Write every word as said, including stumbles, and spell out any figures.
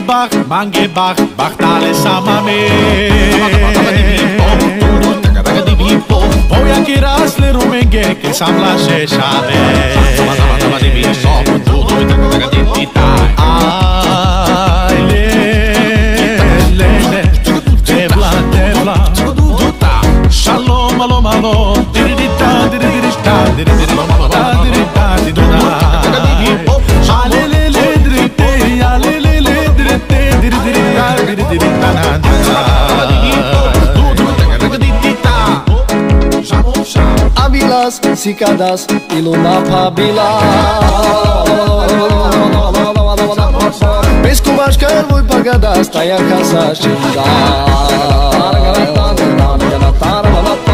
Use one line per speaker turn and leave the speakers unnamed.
bach, mange bach, bach tale samame. Voy a quirasle rumenge che sam la sheshade. Ai le le le tebla tebla shalom alom alom diridita diridita diridita diridita diridita ale le le dirite ale le le dirite diridita diridita
Avilas, cicadas, iluma pabila. Без кумашка вой погада, стоя каса шинда.